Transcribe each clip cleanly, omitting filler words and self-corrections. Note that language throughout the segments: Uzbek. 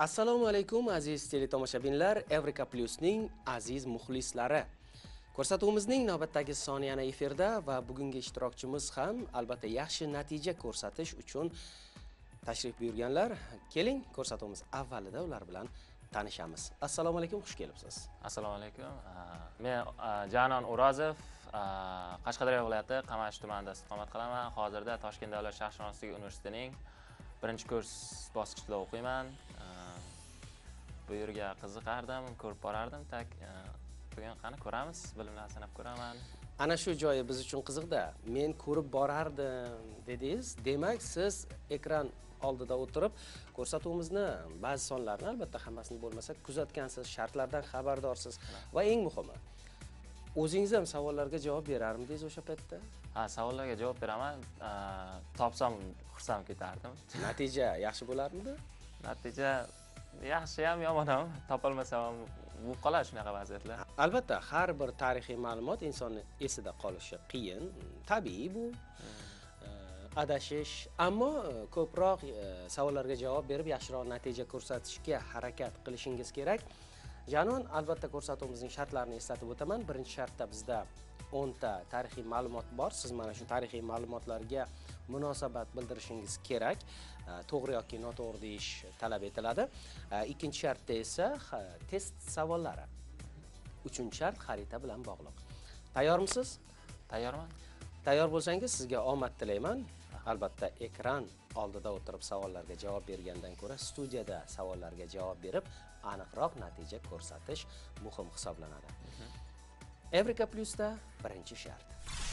Assalomu alaykum aziz teletomoshabinlar, Evrika Plusning aziz muxlislari. Ko'rsatuvimizning navbatdagi soni yana efirda va bugungi ishtirokchimiz ham albatta yaxshi natija ko'rsatish uchun tashrif buyurganlar. Keling, ko'rsatuvimiz avvalida ular bilan tanishamiz. Assalomu alaykum, xush kelibsiz. Assalomu alaykum. Men Janon O'rozov, Qashqadaryo viloyati Qamash tumanida istiqomat qilaman. Hozirda Toshkent davlat sharqshunoslik universitetining birinchi kurs bosqichida o'qiyman. Bu yerga qiziqardim, ko'rib borardim. Bugun qani ko'ramiz, bilimlarni sanab ko'raman. Ana shu joyi biz uchun qiziqda. Men ko'rib borardim dedingiz. Demak, siz ekran oldida o'tirib ko'rsatuvimizni ba'zi sonlarni, albatta hammasini bo'lmasa, kuzatgansiz, shartlardan xabardorsiz va eng muhimi, o'zingiz ham savollarga javob berarmidingiz o'sha paytda? Ha, savollarga javob beraman. Topsam xursand ketardim. Natija yaxshi bo'larmidi? Natija yaxshi ham, yomon ham. Topolmasam ham bo'lib qoladi shunaqa vaziyatlar. Albatta, har bir tarixiy ma'lumot insonni esida qolishi qiyin, tabiiy bu. Adashish, ammo ko'proq savollarga javob berib yaxshiroq natija ko'rsatishga harakat qilishingiz kerak. Janon, albatta ko'rsatuvimizning shartlarini eslatib o'taman. Birinchi shartda bizda 10 ta tarixiy ma'lumot bor. Siz mana shu tarixiy ma'lumotlarga munosabat bildirishingiz kerak. To'g'ri yoki noto'g'ri deyish talab etiladi. Ikkinchi shartda esa test savollari. Uchinchi shart xarita bilan bog'liq. Tayyormisiz? Tayyorman. Tayyor bo'lsangiz sizga omad tilayman. Albatta ekran oldida o'tirib savollarga javob bergandan ko'ra studiyada savollarga javob berib aniqroq natija ko'rsatish muhim hisoblanadi. Evrika Plusda birinchi shart.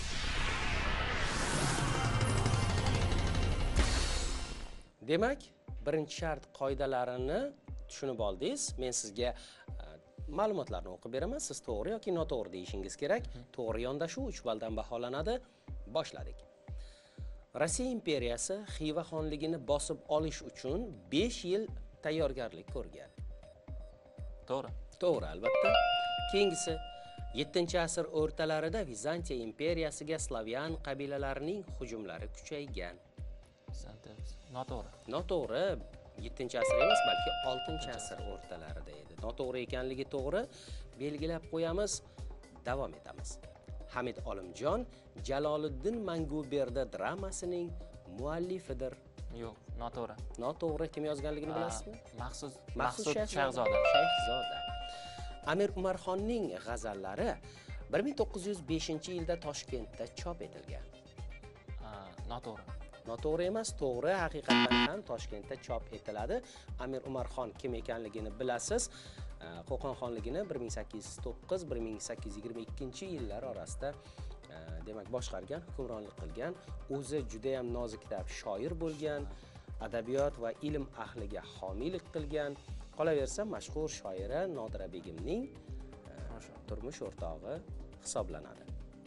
Demak, birinchi shart qoidalarini tushunib oldingiz. Men sizga ma'lumotlarni o'qib beraman. Siz to'g'ri yoki noto'g'ri deyishingiz kerak. To'g'ri yondashuv 3 balldan baholanadi. Boshladik. Rossiya imperiyasi Xiva xonligini bosib olish uchun 5 yil tayyorgarlik ko'rgan. To'g'ri. To'g'ri, albatta. Keyingisi 7-asr o'rtalarida Vizantiya imperiyasiga Slavyan qabilalarining hujumlari kuchaygan. Noto'g'ri. Noto'g'ri. 7-asr emas, balki 6-asr o'rtalarida edi. Noto'g'ri ekanligi to'g'ri. Belgilab qo'yamiz, davom etamiz. Hamid Olimjon Jaloliddin Manguberdi dramasining muallifidir. Yo'q, noto'g'ri. Noto'g'ri. Kim yozganligini bilasizmi? Maqsud Shayxzoda. Shayxzoda. Amir Umarxonning g'azallari 1905-yilda Toshkentda chop etilgan. Noto'g'ri. Noto'g'ri emas, to'g'ri. Haqiqatan ham Toshkentda chop etiladi. Amir Umarxon kim ekanligini bilasiz. Qo'qon xonligini 1809-1822-yillar orasida demak boshqargan, hukmronlik qilgan, o'zi juda ham nozikta'b shoir bo'lgan, adabiyot va ilm ahliga homiylik qilgan. Qolaversa, mashhur shoira Nodira begimning turmush o'rtog'i hisoblanadi.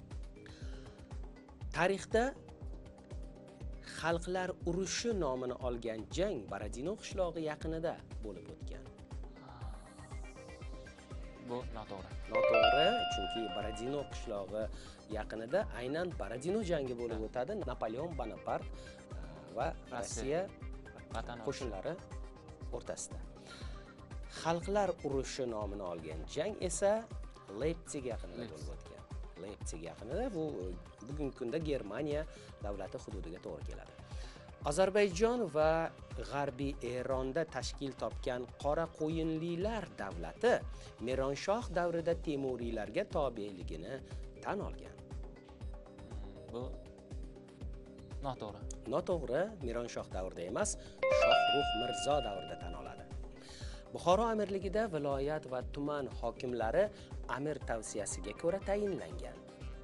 Tarixda Xalqlar urushi nomini olgan jang Borodino qishlog'i yaqinida bo'lib o'tgan. Bu noto'g'ri. Noto'g'ri, chunki Borodino qishlog'i yaqinida aynan Borodino jangi bo'lib o'tadi. Napoleon Bonapart va Rossiya qo'shinlari o'rtasida. Xalqlar urushi nomini olgan jang esa Leipzig yaqinida bo'lib o'tgan. Leipzig yaqinida, bu bugungi kunda Germaniya davlati hududiga to'g'ri keladi. Ozarbayjon va G'arbiy Eronda tashkil topgan Qora qo'yinlilar davlati Mironshoh davrida Temuriylarga tobeligini tan olgan. Bu noto'g'ri. Noto'g'ri, Mironshoh davrida emas, Shohrux Mirzo davrida tan oladi. Buxoro amirligida viloyat va tuman hokimlari amir tavsiyasiga ko'ra tayinlangan.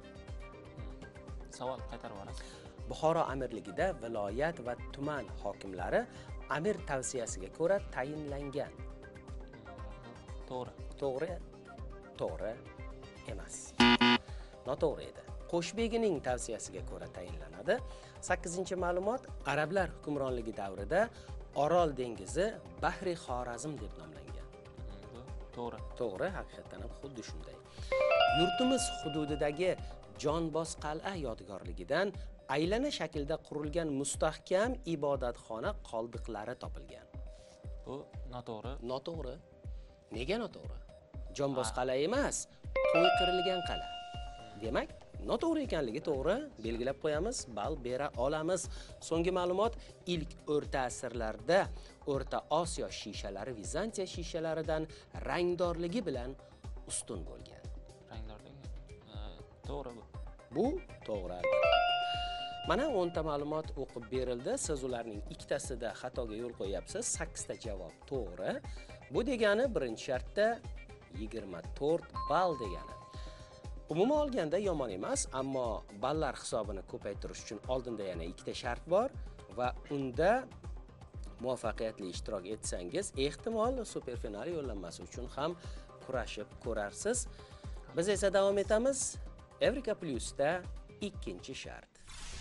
Savol qaytarib yuborasiz. Buxoro amirligida viloyat va tuman hokimlari amir tavsiyasiga ko'ra tayinlangan. To'g'ri. To'g'ri. To'g'ri emas. Noto'g'ri edi. Qo'shbegining tavsiyasiga ko'ra tayinlanadi. 8-ma'lumot, arablar hukmronligi davrida Orol dengizi Bahri Xorazm deb nomlangan. To'g'ri. To'g'ri, haqiqatan ham xuddi shunday. Yurtimiz hududidagi Jonbos qal'a yodgorligidan aylana shaklda qurilgan mustahkam ibodatxona qoldiqlari topilgan. Bu noto'g'ri. Noto'g'ri. Nega noto'g'ri? Jonbos qal'a emas, to'y qirilgan qal'a. Demak, noto'g'ri ekanligi to'g'ri, belgilab qo'yamiz, ball bera olamiz. So'nggi ma'lumot, ilk o'rta asrlarda O'rta Osiyo shishalari Vizantiya shishalaridan rangdorligi bilan ustun bo'lgan. Rangdorligi. To'g'ri bu. Bu to'g'ri albatta. Mana 10 ta ma'lumot o'qib berildi. Siz ularning ikkitasida xatoga yo'l qo'yapsiz. 8 ta javob to'g'ri. Bu degani birinchi shartda 24 ball degani. Umuman olganda yomon emas, ammo ballar hisobini ko'paytirish uchun oldinda yana ikkita shart bor va unda muvaffaqiyatli ishtirok etsangiz, ehtimol superfinal yo'llanmasi uchun ham kurashib ko'rarsiz. Biz esa davom etamiz. Evrika Plus'da ikkinchi shart.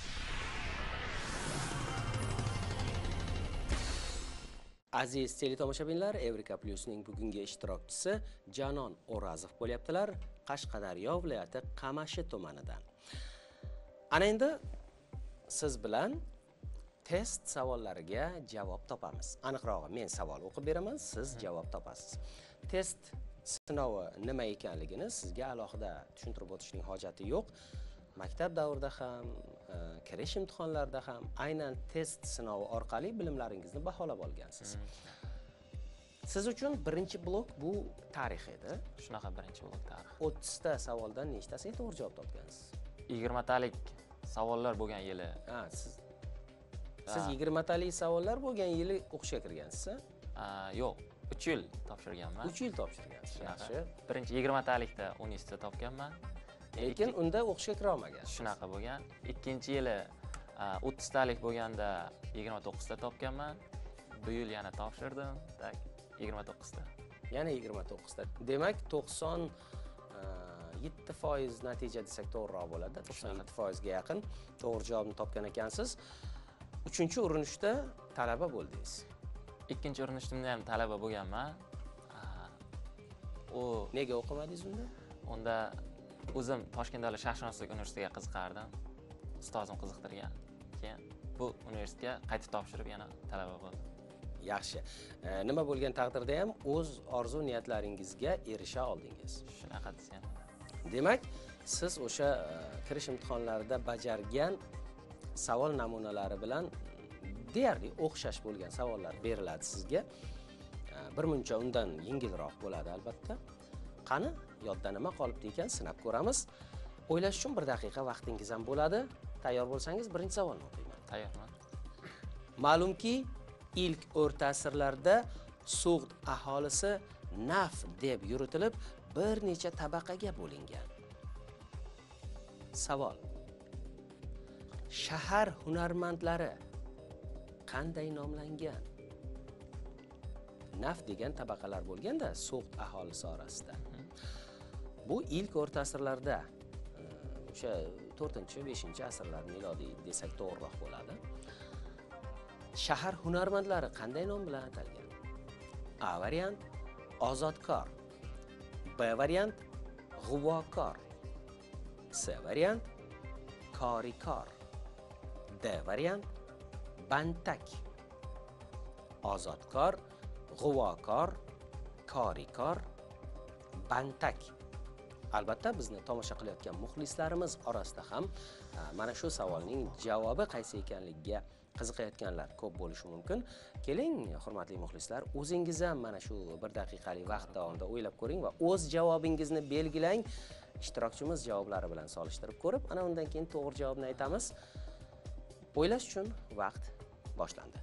Aziz teletomoshabinlar, Evrika Plus'ning bugungi ishtirokchisi Janon O'razov bo'lyaptilar, Qashqadaryo viloyati Qamashi tumanidan. Ana endi siz bilan test savollariga javob topamiz. Aniqrog'i, men savol o'qib beraman, siz javob topasiz. Test sinovi nima ekanligini sizga alohida tushuntirib o'tishning hojati yo'q. Maktab davrida ham, kirish imtihonlarida ham aynan test sinovi orqali bilimlaringizni baholab olgansiz. Siz uchun birinchi blok bu tarix edi. Shunaqa birinchi blok tarix. 30 ta savoldan nechtasiga to'g'ri javob topgansiz? 20 talik savollar bo'lgan yili. Ha, siz 20 talik savollar bo'lgan yili o'qishga kirgansiz-a? Yo'q, 3 yil topshirganman. 3 yil topshirgansiz. Yaxshi. Birinchi 20 talikda universitetda topganman. Lekin unda o'qishga kira olmagansiz. Shunaqa bo'lgan. Ikkinchi yili 30 talik bo'lganda 29 ta topganman. Bu yil yana topshirdim. 29 ta. Yana 29 ta. Demak 97% natija desak to'g'riroq bo'ladi. 97% ga yaqin to'g'ri javobni topgan ekansiz. 3-urinishda talaba bo'ldingiz. Ikkinchi urinishimda ham talaba bo'lganman. Nega o'qimadingiz unda? Unda o'zim Toshkent davlat sharqshunoslik universitetiga qiziqardim. Ustozim qiziqtirgan. Keyin bu universitetga qaytib topshirib yana talaba bo'ldim. Yaxshi. Nima bo'lgan taqdirda ham o'z orzu niyatlaringizga erisha oldingiz. Shunaqa desam. Demak, siz o'sha kirish imtihonlarida bajargan savol namunalari bilan deyarli o'xshash bo'lgan savollar beriladi sizga. Birmuncha undan yengilroq bo'ladi albatta. Qani, yodda nima qolibdi ekan sinab ko'ramiz. O'ylash uchun 1 daqiqa vaqtingiz ham bo'ladi. Tayyor bo'lsangiz birinchi savolni o'qiyman. Tayyorman. Ma'lumki, ilk o'rta asrlarda Sug'd aholisi naf deb yuritilib, bir necha tabaqaga bo'lingan. Savol: shahar hunarmandlari qanday nomlangan? Naf degan tabaqalar bo'lganda Sug'd aholisi orasida. Bu ilk o'rta asrlarda, o'sha 4-5-asrlar milodiy desak to'g'riroq bo'ladi. Shahar hunarmandlari qanday nom bilan atalgan? A variant ozodkor, B variant g'uvokor, C variant korikor, D variant bantak. Ozodkor, g'uvokor, korikor, bantak. Albatta bizni tomosha qilayotgan muxlislarimiz orasida ham mana shu savolning javobi qaysi ekanligiga qiziqayotganlar ko'p bo'lishi mumkin. Keling, hurmatli muxlislar, o'zingiz ham mana shu 1 daqiqalik vaqt davomida o'ylab ko'ring va o'z javobingizni belgilang. Ishtirokchimiz javoblari bilan solishtirib ko'rib, ana undan keyin to'g'ri javobni aytamiz. O'ylash uchun vaqt boshlandi.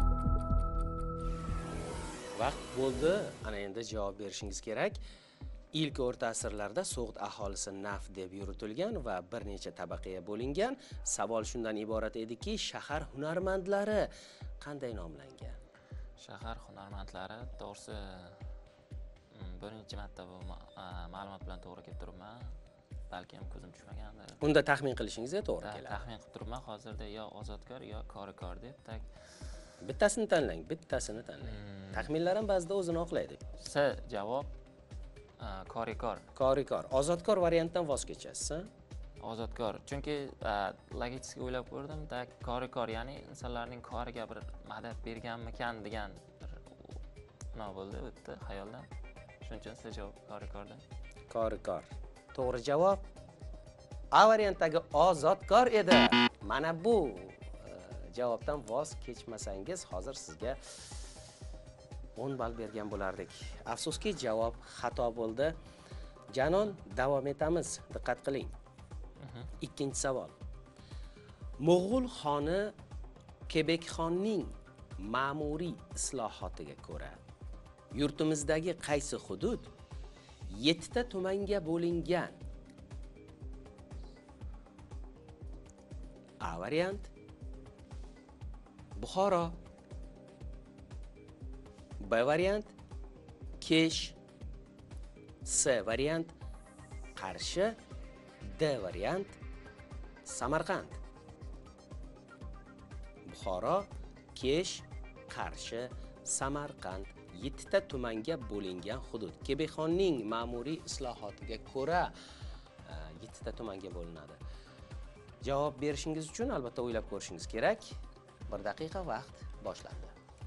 Vaqt bo'ldi. Ana endi javob berishingiz kerak. ilk o'rta asrlarda So'g'd aholisi naf deb yuritilgan va bir necha tabaqaga bo'lingan. Savol shundan iborat ediki, shahar hunarmandlari qanday nomlangan? Shahar hunarmandlari to'g'risi birinchi marta bu ma'lumot bilan to'g'ri kelib turibman. Balki ham ko'zim tushmagandir. Unda taxmin qilishingizga to'g'ri keladi. Taxmin qilib turibman. Hozirda yo ozodkor yo korikor deb bittasini tanlang, bittasini tanlang. Taxminlar ham ba'zida o'zini oqlaydi. S javob korikor. Korikor. Ozodkor variantdan voz kechasiz, ha? Ozodkor. Chunki logik o'ylab ko'rdim, korikor, ya'ni insonlarning koriga bir madad berganmikan degan bir nima bo'ldi o'tdi xayoldan. Shuning uchun siz javob korikordan. Korikor. To'g'ri javob A variantdagi ozodkor edi. Mana bu javobdan voz kechmasangiz hozir sizga 10 ball bergan bo'lardik. Afsuski javob xato bo'ldi. Janon, davom etamiz. Diqqat qiling. Ikkinchi savol. Mo'g'ul xoni Kebekxonning ma'muriy islohotiga ko'ra yurtimizdagi qaysi hudud 7 ta tumanga bo'lingan? A variant Buxoro, B variant Kesh, C variant Qarshi, D variant Samarqand. Buxoro, Kesh, Qarshi, Samarqand 7 ta tumanga bo'lingan hudud. Kebekxonning ma'muriy islohotiga ko'ra 7 ta tumanga bo'linadi. Javob berishingiz uchun albatta o'ylab ko'rishingiz kerak. 1 daqiqa vaqt boshlandi.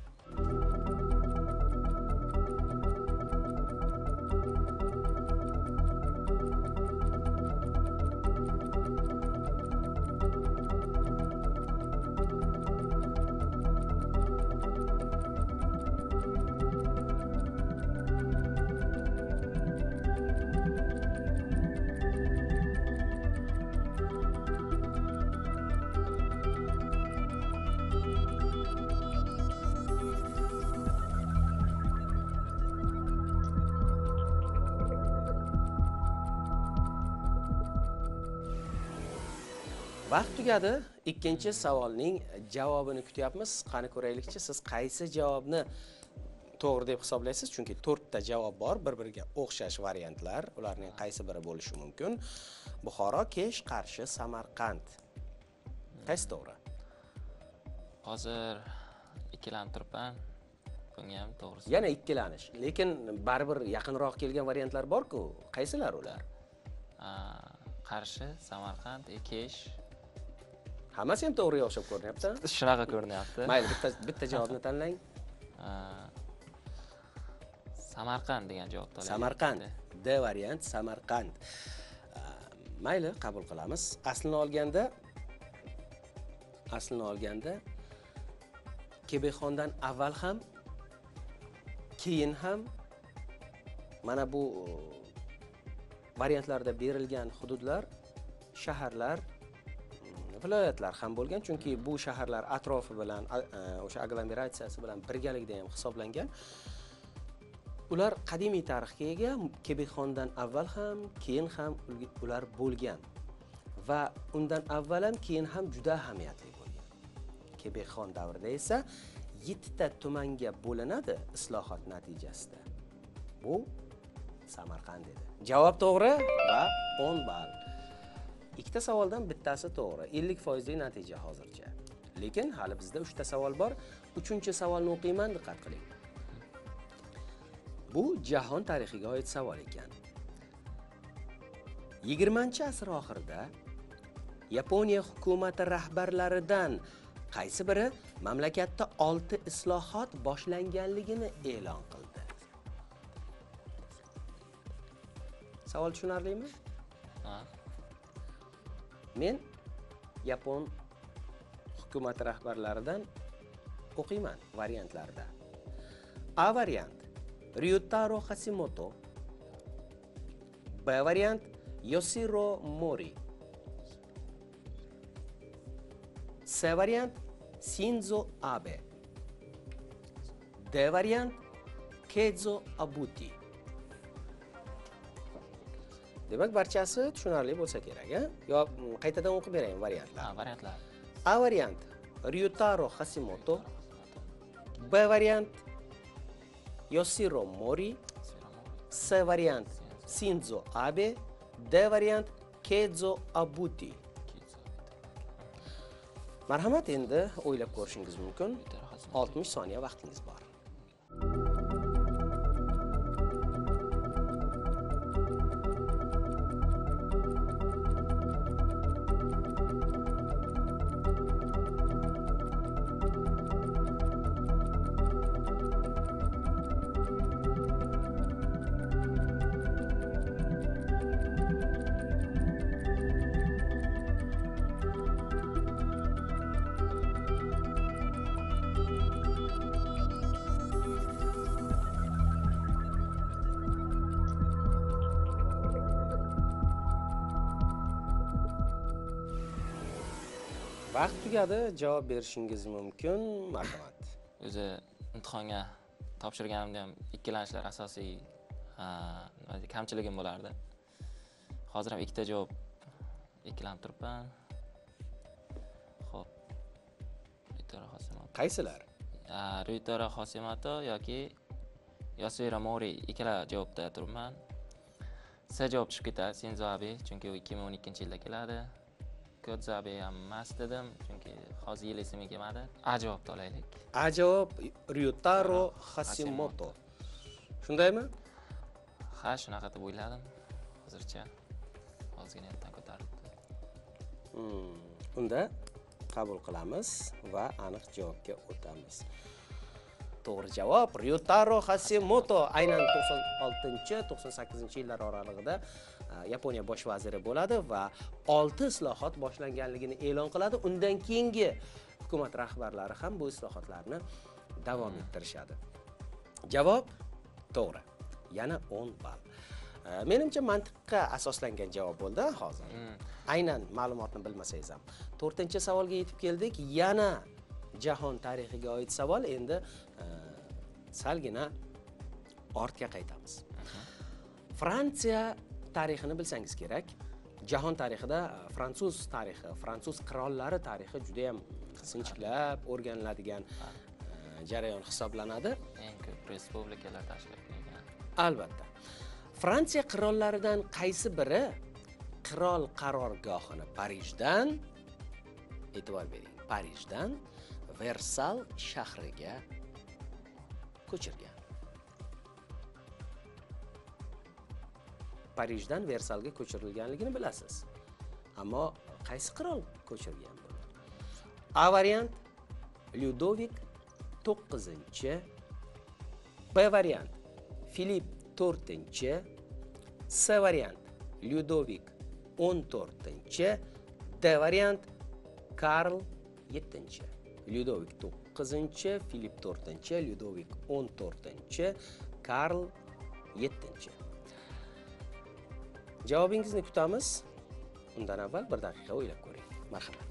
Vaqt tugadi. Ikkinchi savolning javobini kutyapmiz. Qani ko'raylikchi, siz qaysi javobni to'g'ri deb hisoblaysiz? Chunki 4 ta javob bor, bir-biriga o'xshash variantlar. Ularning qaysi biri bo'lishi mumkin? Buxoro, Kesh, Qarshi, Samarqand. Qaysi to'g'ri? Hozir ikkilanib turibman. Bunga ham to'g'risi. Yana ikkilanish. Lekin baribir yaqinroq kelgan variantlar bor-ku. Qaysilar ular? Qarshi, Samarqand, Kesh. Hammasi ham to'g'riga o'xshab ko'rinyapti. Shunaqa ko'rinyapti. Mayli, bitta javobni tanlang. Samarqand degan javob tanlang. Samarqand. D variant Samarqand. Mayli, qabul qilamiz. Aslini olganda Kebekxondan avval ham, keyin ham mana bu variantlarda berilgan hududlar, shaharlar, viloyatlar ham bo'lgan, chunki bu shaharlar atrofi bilan, o'sha aglomeratsiyasi bilan birgalikda ham hisoblangan. Ular qadimiy tarixga ega, Kebekxondan avval ham, keyin ham ular bo'lgan va undan avval ham, keyin ham juda ahamiyatli bo'lgan. Kebekxon davrida esa 7 ta tumanga bo'linadi islohot natijasida. Bu Samarqand edi. Javob to'g'ri va 10 ball. Ikkita savoldan bittasi to'g'ri. 50% natija hozircha. Lekin hali bizda 3 ta savol bor. 3-savolni o'qiyman, diqqat qiling. Bu jahon tarixiga oid savol ekan. 20-asr oxirida Yaponiya hukumati rahbarlaridan qaysi biri mamlakatda 6 islohot boshlanganligini e'lon qildi? Savol tushunarlimi? Men Yapon hukumat rahbarlaridan o'qiyman variantlarda. A variant Ryutaro Hashimoto, B variant Yoshiro Mori, C variant Shinzo Abe, D variant Keizo Abuti. Demak, barchasi tushunarli bo'lsa kerak, a? Yo qaytadan o'qib beraymi variantlar? Ha, variantlar. A variant Ryutaro Hashimoto, B variant Yoshiro Mori, C variant Shinzo Abe, D variant Keizo Abuti. Marhamat, endi o'ylab ko'rishingiz mumkin. 60 soniya vaqtingiz bor. Vaqt tugadi, javob berishingiz mumkin. Marhamat. O'zi imtihonga topshirganimda ham ikkilanishlar asosiy kamchiligim bo'lardi. Hozir ham ikkita javob ikkilanib turibman. Xo'p. Ryutaro Hashimoto. Qaysilar? Ryutaro Hashimoto yoki Yoshiro Mori ikkala javobda turibman. C javob chiqib ketadi, Shinzo Abe, chunki u 2012-yilda keladi. Keizo Abe ham emas dedim, chunki hozir yil esimga kelmadi. A javobni olaylik. A javob Ryutaro Hashimoto. Shundaymi? Ha, shunaqa deb o'yladim. Hozircha ozgina yoddan ko'tarildi. Unda qabul qilamiz va aniq javobga o'tamiz. To'g'ri javob Ryutaro Hashimoto aynan 96-98-yillar oralig'ida Yaponiya bosh vaziri bo'ladi va 6 islohot boshlanganligini e'lon qiladi. Undan keyingi hukumat rahbarlari ham bu islohotlarni davom ettirishadi. Javob to'g'ri. Yana 10 ball. Menimcha mantiqqa asoslangan javob bo'ldi hozir. Aynan ma'lumotni bilmasangiz ham. 4-savolga yetib keldik. Yana jahon tarixiga oid savol. Endi salgina ortga qaytamiz. Fransiya tarixini bilsangiz kerak. Jahon tarixida fransuz tarixi, fransuz qirollari tarixi juda ham sinchiklab o'rganiladigan jarayon hisoblanadi. Eng ko'p respublikalar tashkil qilingan. Albatta. Fransiya qirollaridan qaysi biri qirol qarorgohini Parijdan, e'tibor bering, Parijdan Versal shahriga ko'chirgan? Parijdan Versalga ko'chirilganligini bilasiz. Ammo qaysi qirol ko'chirgan buni? A variant Ludovik 9-chi, B variant Filip 4-chi, C variant Ludovik 14-chi, D variant Karl 7-chi. Ludovik 9-chi, Filip 4-chi, Ludovik 14-chi, Karl 7-chi. Javobingizni kutamiz. Undan avval 1 daqiqa o'ylab ko'ring. Marhamat.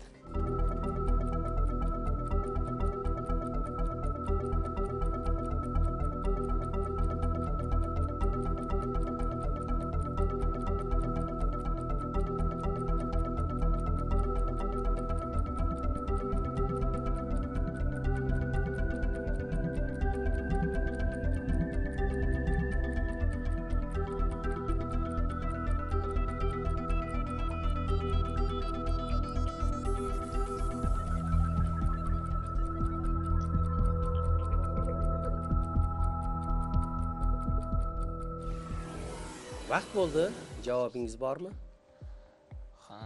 Vaqt bo'ldi. Javobingiz bormi? Ha,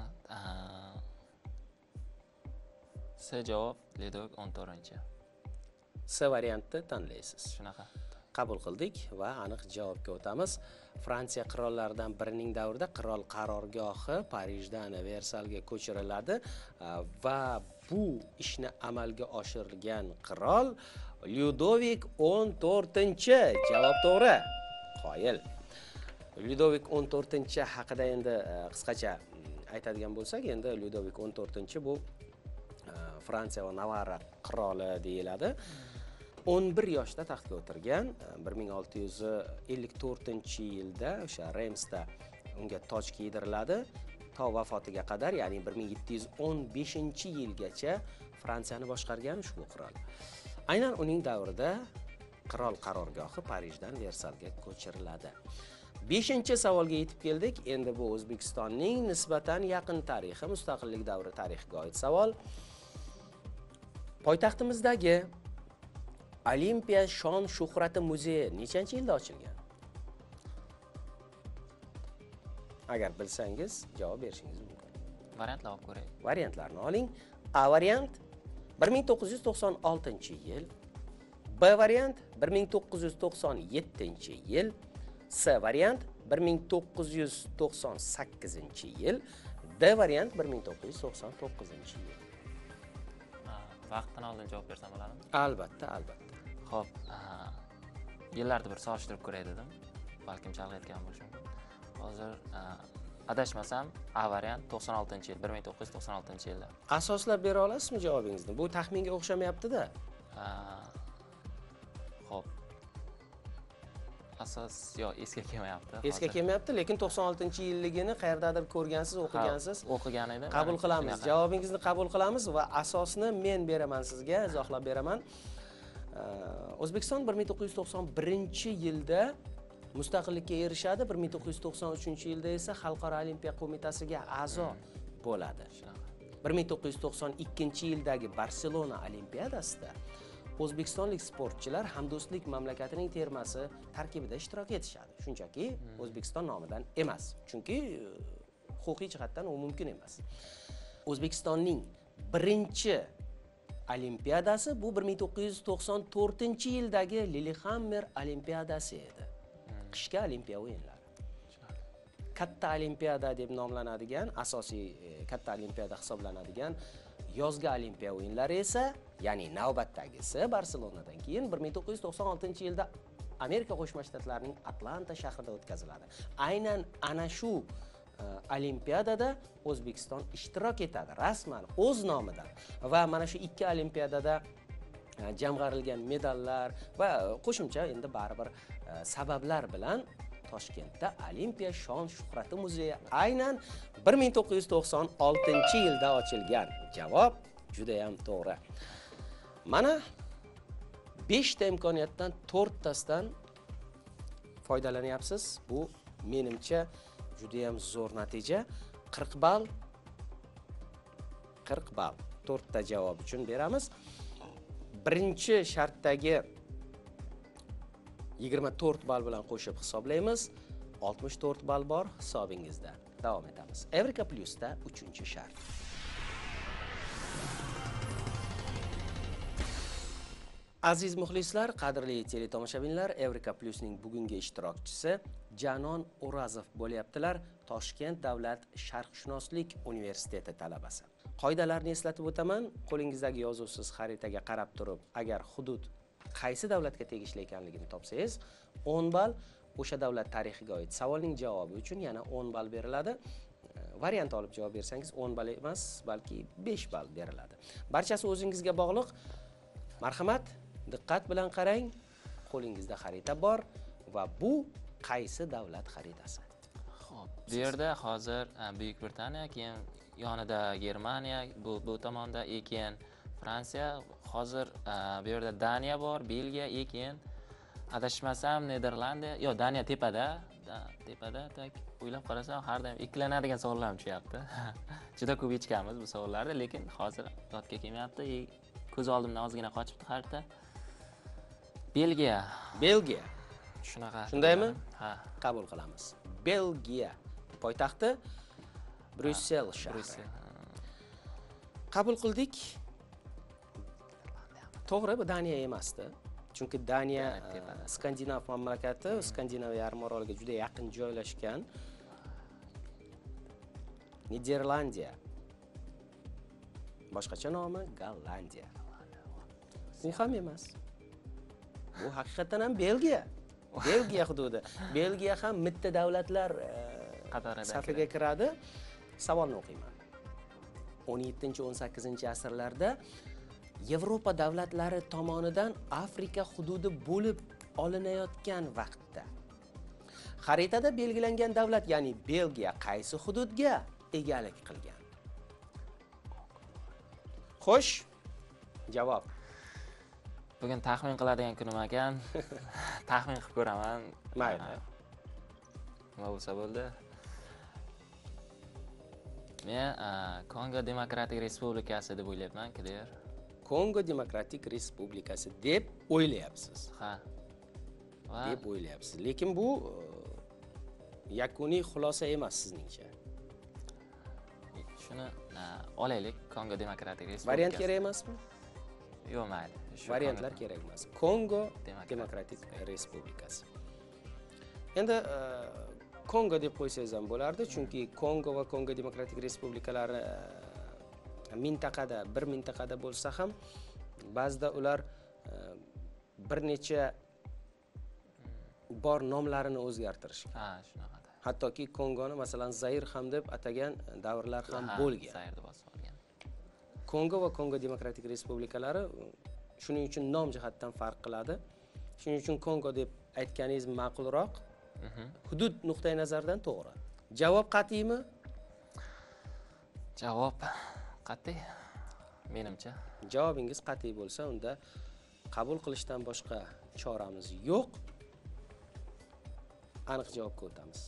C javob Ludovik 14-chi. C variantni tanlaysiz. Shunaqa. Qabul qildik va aniq javobga o'tamiz. Fransiya qirollaridan birining davrida qirol qarorgohi Parijdan Versalga ko'chiriladi va bu ishni amalga oshirgan qirol Ludovik 14-chi. Javob to'g'ri. Qoyil. Ludovik 14-chi haqida endi qisqacha aytadigan bo'lsak, endi Ludovik 14-chi bu Fransiya va Navarra qiroli deyiladi. 11 yoshda taxtga o'tirgan. 1654-yilda o'sha Reymsda unga toj kiydiriladi. To vafotiga qadar, ya'ni 1715-yilgacha Fransiyani boshqargan ushbu qirol. Aynan uning davrida qirol qarorgohi Parijdan Versalga ko'chiriladi. 5-savolga yetib keldik. Endi bu O'zbekistonning nisbatan yaqin tarixi, mustaqillik davri tarixiga oid savol. Poytaxtimizdagi Olimpiya shon shuhrati muzeyi nechanchi yilda ochilgan? Agar bilsangiz, javob berishingiz mumkin. Variantlar olib ko'raylik. Variantlarni oling. A variant 1996-yil, B variant 1997-yil, C variant 1998-yil, D variant 1999-yil. Vaqtdan oldin javob bersam bo'ladimi? Albatta, albatta. Xo'p, yillarni bir solishtirib ko'ray dedim. Balkim chalg'ayotgan bo'lishim. Hozir adashmasam, A variant 96-yil, 1996-yilda. Asoslab bera olasizmi javobingizni? Bu taxminga o'xshamayapti-da. Xo'p. Asos yo'q, esga kelmayapti. Esga kelmayapti, lekin 96-yilligini qayerdadir ko'rgansiz, o'qigansiz. O'qigan edim. Qabul qilamiz. Javobingizni qabul qilamiz va asosni men beraman sizga, izohlab beraman. O'zbekiston 1991-yilda mustaqillikka erishadi, 1993-yilda esa Xalqaro olimpiya qo'mitasiga a'zo bo'ladi. 1992-yildagi Barselona olimpiadasida o'zbekistonlik sportchilar hamdo'stlik mamlakatining termasi tarkibida ishtirok etishadi. Shunchaki O'zbekiston nomidan emas, chunki huquqiy jihatdan u mumkin emas. O'zbekistonning birinchi olimpiadasi bu 1994-yildagi Lillehammer olimpiadasi edi. Qishki olimpiya o'yinlari. Katta olimpiada deb nomlanadigan, asosiy katta olimpiada hisoblanadigan yozgi olimpiya o'yinlari esa, ya'ni navbatdagisi Barselonadan keyin 1996-yilda Amerika Qo'shma Shtatlarining Atlanta shahrida o'tkaziladi. Aynan ana shu olimpiadada O'zbekiston ishtirok etadi rasman o'z nomidan va mana shu ikki olimpiadada jamg'arilgan medallar va qo'shimcha endi baribir sabablar bilan Toshkentda Olimpiya shon shuhrati muzeyi aynan 1996-yilda ochilgan. Javob juda ham to'g'ri. Mana 5 ta imkoniyatdan 4 tasidan foydalanyapsiz. Bu menimcha juda ham zo'r natija. 40 ball. 40 ball. 4 ta javob uchun beramiz. Birinchi shartdagi 24 ball bilan qo'shib hisoblaymiz. 64 ball bor hisobingizda. Davom etamiz. Evrika Plus'da 3-shart. Aziz muxlislar, qadrli teletomoshabinlar, Evrika Plus'ning bugungi ishtirokchisi Janon O'razov bo'lyaptilar, Toshkent davlat sharqshunoslik universiteti talabasi. Qoidalarni eslatib o'taman. Qo'lingizdagi yozuvsiz xaritaga qarab turib, agar hudud qaysi davlatga tegishli ekanligini topsangiz, 10 ball, o'sha davlat tarixiga oid savolning javobi uchun yana 10 ball beriladi. Variant olib javob bersangiz 10 ball emas, balki 5 ball beriladi. Barchasi o'zingizga bog'liq. Marhamat, diqqat bilan qarang. Qo'lingizda xarita bor va bu qaysi davlat xaritasi? Xo'p, bu yerda hozir Buyuk Britaniya, keyin yonida Germaniya, bu tomonda keyin Fransiya, hozir bu yerda Daniya bor, Belgiya, keyin adashmasam Niderlandiya, yo Daniya tepada, tak o'ylab qarasam har doim ikkilanadigan savollar tushyapti. Juda ko'p yechganmiz bu savollarni, lekin hozir yodga kelmayapti. Ko'z oldimdan ozgina qochibdi xarita. Belgiya. Belgiya. Shunaqa. Shundaymi? Ha, qabul qilamiz. Belgiya poytaxti Bryussel shahri. Qabul qildik. To'g'ri, bu Daniya emasdi. Chunki Daniya Skandinav mamlakati, Skandinaviya yarim oroliga juda yaqin joylashgan. Niderlandiya. Boshqacha nomi Gollandiya. Bu ham emas. Bu haqiqatan ham Belgiya. Belgiya hududi. Belgiya ham mitti davlatlar safiga kiradi. Savolni o'qiyman. 17-18-asrlarda Yevropa davlatlari tomonidan Afrika hududi bo'lib olinayotgan vaqtda Xaritada belgilangan davlat, ya'ni Belgiya qaysi hududga egalik qilgan? Xo'sh, javob. Bugun taxmin qiladigan kunim ekan. Taxmin qilib ko'raman. Mayli. Nima bo'lsa bo'ldi. Men Kongo Demokratik Respublikasi deb o'ylayapman, kidir. Kongo Demokratik Respublikasi deb o'ylayapsiz. Ha. Deb o'ylayapsiz. Lekin bu yakuniy xulosa emas sizningcha. Shuni olaylik, Kongo Demokratik Respublikasi. Variant kerak emasmi? Yo'q, mayli. Variantlar kerak emas. Kongo Demokratik Respublikasi. Endi Kongo deb qo'ysangiz ham bo'lardi, chunki Kongo va Kongo Demokratik Respublikalari bir mintaqada bo'lsa ham, ba'zida ular bir necha bor nomlarini o'zgartirishgan. Ha, shunaqa. Hattoki Kongoni masalan Zair ham deb atagan davrlar ham bo'lgan. Zair deb olgan. Kongo va Kongo Demokratik Respublikalari shuning uchun nom jihatdan farq qiladi. Shuning uchun Kongo deb aytganingiz ma'qulroq. Hudud nuqtai nazaridan to'g'ri. Javob qat'iymi? Javob qat'iy. Menimcha. Javobingiz qat'iy bo'lsa, unda qabul qilishdan boshqa choramiz yo'q. Aniq javobga o'tamiz.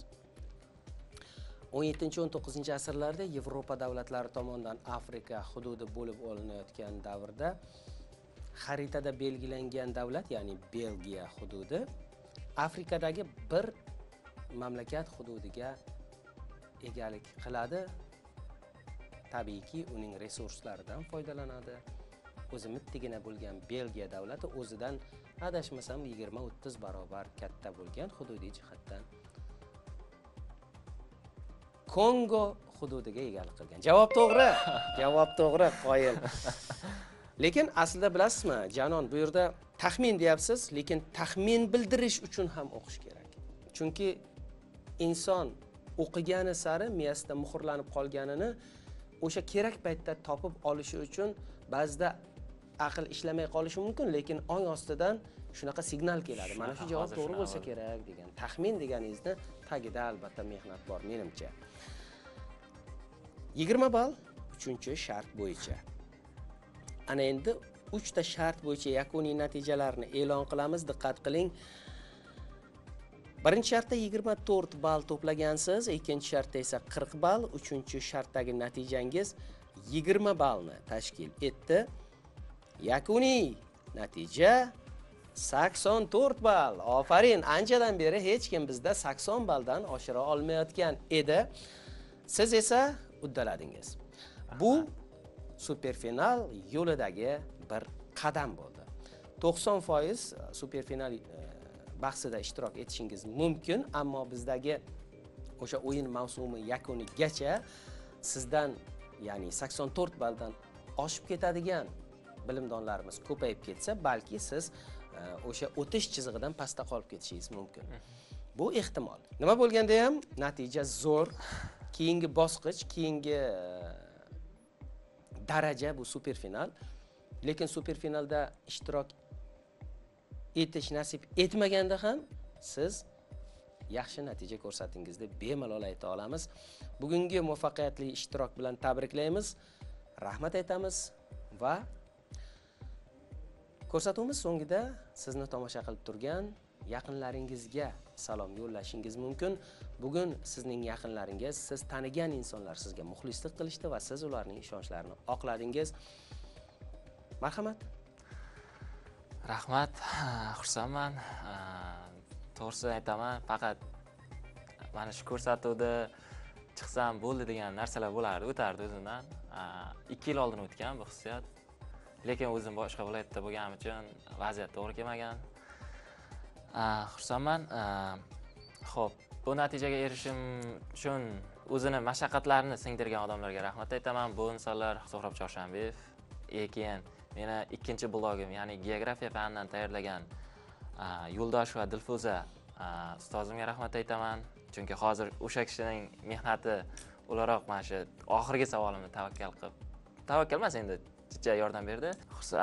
17-19 asrlarda Yevropa davlatlari tomonidan Afrika hududi bo'lib olinayotgan davrda xaritada belgilangan davlat, ya'ni Belgiya hududi Afrikadagi bir mamlakat hududiga egalik qiladi. Tabiiyki, uning resurslaridan foydalanadi. O'zi mittigina bo'lgan Belgiya davlati o'zidan adashmasam 20-30 barobar katta bo'lgan hududiy jihatdan Kongo hududiga egalik qilgan. Javob to'g'ri. Javob to'g'ri, qoyil. Lekin aslida bilasizmi, Janon, bu yerda taxmin deyapsiz, lekin taxmin bildirish uchun ham o'qish kerak. Chunki inson o'qigani sari miyasida muhrlanib qolganini o'sha kerak paytda topib olishi uchun ba'zida aql ishlamay qolishi mumkin, lekin ong ostidan shunaqa signal keladi. Mana shu javob to'g'ri bo'lsa kerak degan. Taxmin deganingizni tagida albatta mehnat bor menimcha. 20 ball 3-shart bo'yicha. Ana endi 3 ta shart bo'yicha yakuniy natijalarni e'lon qilamiz. Diqqat qiling. Birinchi shartda 24 ball to'plagansiz, ikkinchi shartda esa 40 ball, uchinchi shartdagi natijangiz 20 ballni tashkil etdi. Yakuniy natija 84 ball. Ofarin, anchadan beri hech kim bizda 80 balldan oshira olmayotgan edi. Siz esa uddaladingiz. Bu superfinal yo'lidagi bir qadam bo'ldi. 90% superfinal bahsida ishtirok etishingiz mumkin, ammo bizdagi o'sha o'yin mavsumi yakunigacha sizdan, ya'ni 84 balldan oshib ketadigan bilimdonlarimiz ko'payib ketsa, balki siz o'sha o'tish chizig'idan pastda qolib ketishingiz mumkin. Bu ehtimol. Nima bo'lganda ham natija zo'r. Keyingi bosqich, keyingi daraja bu superfinal. Lekin superfinalda ishtirok etish nasib etmaganda ham siz yaxshi natija ko'rsatingiz deb bemalol ayta olamiz. Bugungi muvaffaqiyatli ishtirok bilan tabriklaymiz, rahmat aytamiz va ko'rsatuvimiz so'ngida sizni tomosha qilib turgan yaqinlaringizga salom yo'llashingiz mumkin. Bugun sizning yaqinlaringiz, siz tanigan insonlar sizga muxlislik qilishdi va siz ularning ishonchlarini oqladingiz. Marhamat. Rahmat, xursandman. To'g'risini aytaman, faqat mana shu ko'rsatuvda chiqsam bo'ldi degan narsalar bo'lardi, o'tardi o'zimdan. 2 yil oldin o'tgan bu hissiyat. Lekin o'zim boshqa viloyatda bo'lganim uchun vaziyat to'g'ri kelmagan. Xursandman. Xo'p, bu natijaga erishishim uchun o'zini mashaqqatlarini singdirgan odamlarga rahmat aytaman. Bu insonlar So'rob Chorshambeyev, keyin meni ikkinchi blogim, ya'ni geografiya fanidan tayyorlagan Yo'ldosh va Dilfuza ustozimga rahmat aytaman. Chunki hozir o'sha kishining mehnati o'laroq mana shu oxirgi savolimni tavakkal emas, endi jicha yordam berdi.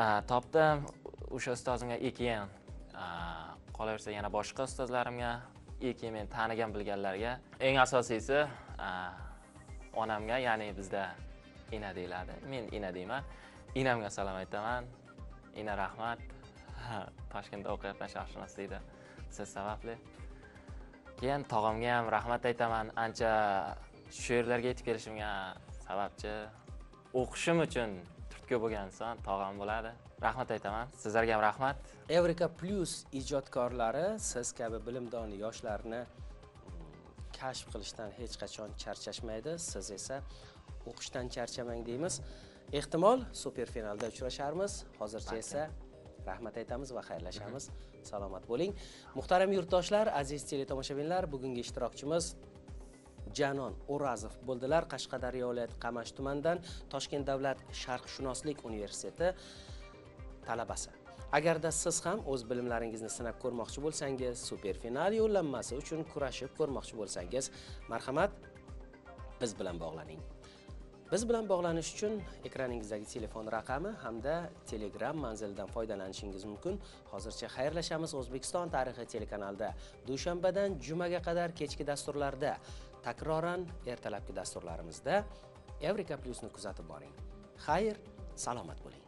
Topdim o'sha ustozimga, keyin qolaversa yana boshqa ustozlarimga yoki men tanigan bilganlarga, eng asosiysi onamga, ya'ni bizda ina deyiladi. Men ina deyman. Inamga salom aytaman. Ina rahmat. Toshkentda o'qiyapman sharqshunoslikda. Siz sababli. Keyin tog'amga ham rahmat aytaman. Ancha shu yerlarga yetib kelishimga sababchi, o'qishim uchun turtki bo'lgan inson tog'am bo'ladi. Rahmat aytaman. Sizlarga ham rahmat. Evrika Plus ijodkorlari siz kabi bilimdon yoshlarni kashf qilishdan hech qachon charchashmaydi. Siz esa o'qishdan charchamang deymiz. Ehtimol super finalda uchrasharmiz. Hozircha esa rahmat aytamiz va xayrlashamiz. Salomat bo'ling. Muhtaram yurtdoshlar, aziz teletomoshabinlar, bugungi ishtirokchimiz Janon O'razov bo'ldilar. Qashqadaryo viloyati Qamash tumanidan Toshkent davlat sharqshunoslik universiteti talabasi. Agarda siz ham o'z bilimlaringizni sinab ko'rmoqchi bo'lsangiz, super final yo'llanmasi uchun kurashib ko'rmoqchi bo'lsangiz, marhamat, biz bilan bog'laning. Biz bilan bog'lanish uchun ekraningizdagi telefon raqami hamda Telegram manzilidan foydalanishingiz mumkin. Hozircha xayrlashamiz. O'zbekiston tarixi telekanalida dushanbadan jumaga qadar kechki dasturlarda, takroran ertalabki dasturlarimizda Evrika Plusni kuzatib boring. Xayr, salomat bo'ling.